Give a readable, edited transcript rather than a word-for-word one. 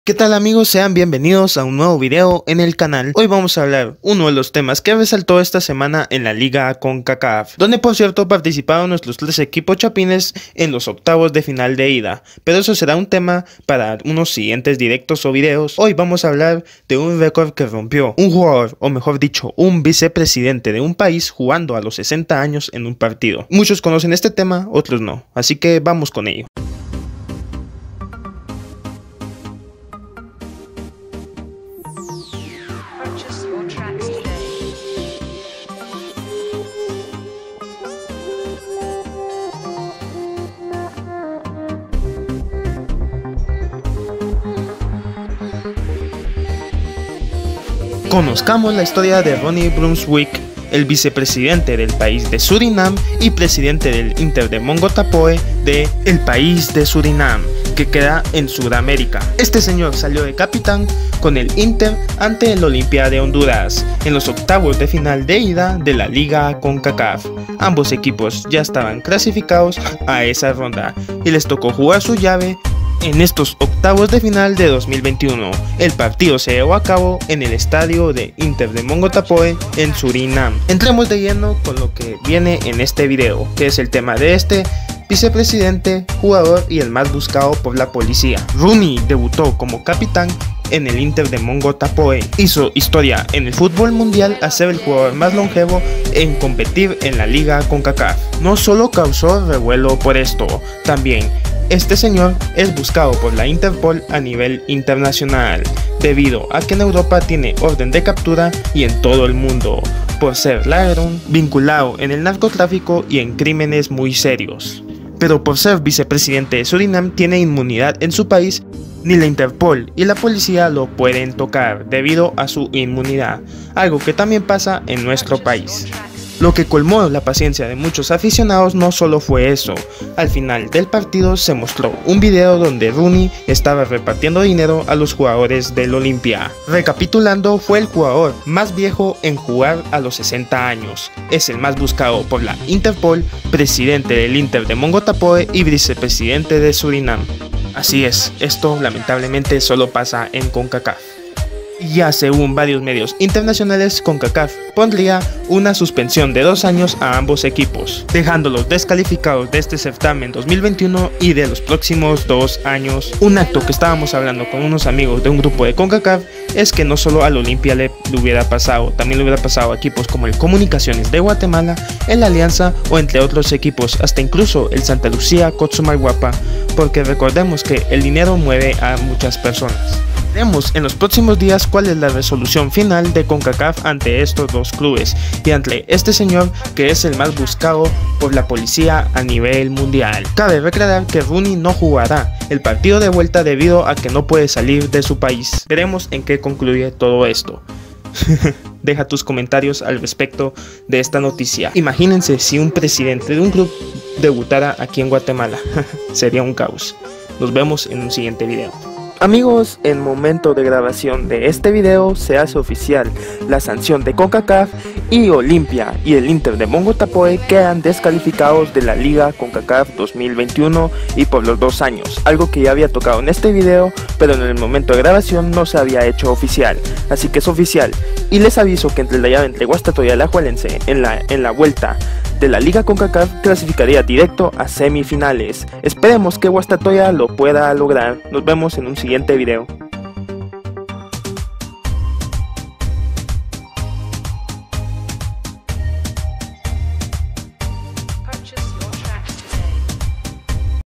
¿Qué tal amigos? Sean bienvenidos a un nuevo video en el canal. Hoy vamos a hablar uno de los temas que resaltó esta semana en la Liga CONCACAF, donde por cierto participaron nuestros 3 equipos chapines en los octavos de final de ida, pero eso será un tema para unos siguientes directos o videos. Hoy vamos a hablar de un récord que rompió un jugador, o mejor dicho, un vicepresidente de un país jugando a los 60 años en un partido. Muchos conocen este tema, otros no, así que vamos con ello. Conozcamos la historia de Ronnie Brunswick, el vicepresidente del país de Surinam y presidente del Inter de Mongotapoe de el país de Surinam, que queda en Sudamérica. Este señor salió de capitán con el Inter ante el Olimpia de Honduras en los octavos de final de ida de la Liga CONCACAF. Ambos equipos ya estaban clasificados a esa ronda y les tocó jugar su llave en estos octavos de final de 2021. El partido se llevó a cabo en el estadio de Inter de Mongotapoe en Surinam. Entremos de lleno con lo que viene en este video, que es el tema de este vicepresidente, jugador y el más buscado por la policía. Rooney debutó como capitán en el Inter de Mongotapoe. Hizo historia en el fútbol mundial al ser el jugador más longevo en competir en la Liga CONCACAF. No solo causó revuelo por esto, también este señor es buscado por la Interpol a nivel internacional, debido a que en Europa tiene orden de captura y en todo el mundo, por ser ladrón, vinculado en el narcotráfico y en crímenes muy serios. Pero por ser vicepresidente de Surinam tiene inmunidad en su país, ni la Interpol y la policía lo pueden tocar debido a su inmunidad, algo que también pasa en nuestro país. Lo que colmó la paciencia de muchos aficionados no solo fue eso. Al final del partido se mostró un video donde Rooney estaba repartiendo dinero a los jugadores del Olimpia. Recapitulando, fue el jugador más viejo en jugar a los 60 años. Es el más buscado por la Interpol, presidente del Inter de Mongotapoe y vicepresidente de Surinam. Así es, esto lamentablemente solo pasa en CONCACAF. Ya según varios medios internacionales, CONCACAF pondría una suspensión de 2 años a ambos equipos, dejándolos descalificados de este certamen 2021 y de los próximos 2 años. Un acto que estábamos hablando con unos amigos de un grupo de CONCACAF es que no solo al Olimpia le hubiera pasado, también le hubiera pasado a equipos como el Comunicaciones de Guatemala, el Alianza o entre otros equipos, hasta incluso el Santa Lucía Cotzumalguapa, porque recordemos que el dinero mueve a muchas personas. Veremos en los próximos días cuál es la resolución final de CONCACAF ante estos dos clubes y ante este señor que es el más buscado por la policía a nivel mundial. Cabe recordar que Rooney no jugará el partido de vuelta debido a que no puede salir de su país. Veremos en qué concluye todo esto. Deja tus comentarios al respecto de esta noticia. Imagínense si un presidente de un club debutara aquí en Guatemala. Sería un caos. Nos vemos en un siguiente video. Amigos, en momento de grabación de este video se hace oficial la sanción de CONCACAF y Olimpia y el Inter de Mongotapoe quedan descalificados de la Liga CONCACAF 2021 y por los 2 años, algo que ya había tocado en este video, pero en el momento de grabación no se había hecho oficial, así que es oficial. Y les aviso que entre la llave entre Guastatoya y Alajuelense en la vuelta de la Liga CONCACAF clasificaría directo a semifinales. Esperemos que Guastatoya lo pueda lograr. Nos vemos en un siguiente video.